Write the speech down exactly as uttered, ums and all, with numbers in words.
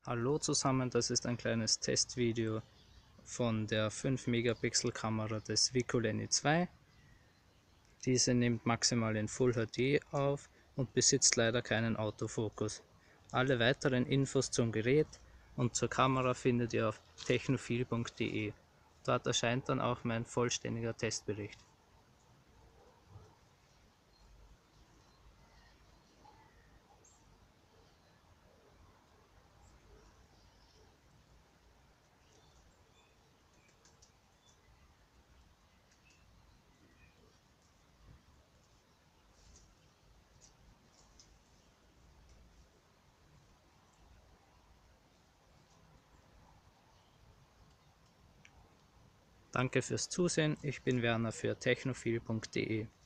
Hallo zusammen, das ist ein kleines Testvideo von der fünf Megapixel Kamera des Vicoleni zwei. Diese nimmt maximal in Full H D auf und besitzt leider keinen Autofokus. Alle weiteren Infos zum Gerät und zur Kamera findet ihr auf technophil punkt de. Dort erscheint dann auch mein vollständiger Testbericht. Danke fürs Zusehen, ich bin Werner für technophil punkt de.